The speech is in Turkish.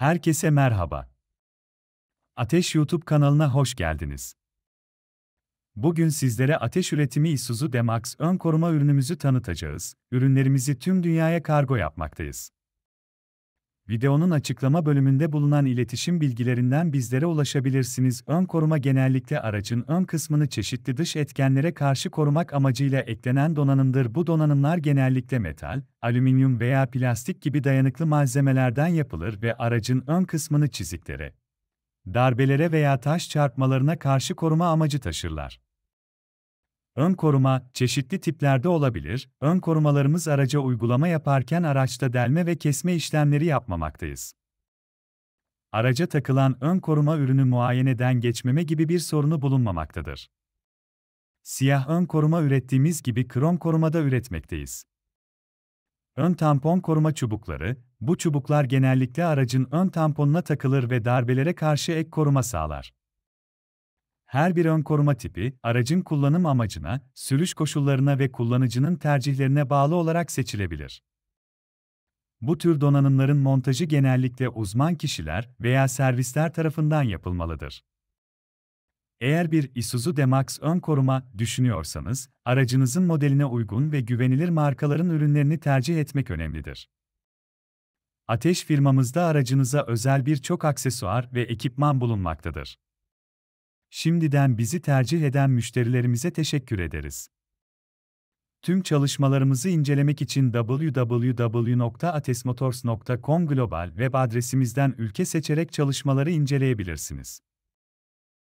Herkese merhaba. Ateş YouTube kanalına hoş geldiniz. Bugün sizlere ateş üretimi Isuzu D-Max ön koruma ürünümüzü tanıtacağız. Ürünlerimizi tüm dünyaya kargo yapmaktayız. Videonun açıklama bölümünde bulunan iletişim bilgilerinden bizlere ulaşabilirsiniz. Ön koruma genellikle aracın ön kısmını çeşitli dış etkenlere karşı korumak amacıyla eklenen donanımdır. Bu donanımlar genellikle metal, alüminyum veya plastik gibi dayanıklı malzemelerden yapılır ve aracın ön kısmını çiziklere, darbelere veya taş çarpmalarına karşı koruma amacı taşırlar. Ön koruma, çeşitli tiplerde olabilir. Ön korumalarımız araca uygulama yaparken araçta delme ve kesme işlemleri yapmamaktayız. Araca takılan ön koruma ürünü muayeneden geçmeme gibi bir sorunu bulunmamaktadır. Siyah ön koruma ürettiğimiz gibi krom koruma da üretmekteyiz. Ön tampon koruma çubukları, bu çubuklar genellikle aracın ön tamponuna takılır ve darbelere karşı ek koruma sağlar. Her bir ön koruma tipi, aracın kullanım amacına, sürüş koşullarına ve kullanıcının tercihlerine bağlı olarak seçilebilir. Bu tür donanımların montajı genellikle uzman kişiler veya servisler tarafından yapılmalıdır. Eğer bir Isuzu D-Max ön koruma düşünüyorsanız, aracınızın modeline uygun ve güvenilir markaların ürünlerini tercih etmek önemlidir. Ateş firmamızda aracınıza özel birçok aksesuar ve ekipman bulunmaktadır. Şimdiden bizi tercih eden müşterilerimize teşekkür ederiz. Tüm çalışmalarımızı incelemek için www.atesmotors.com global web adresimizden ülke seçerek çalışmaları inceleyebilirsiniz.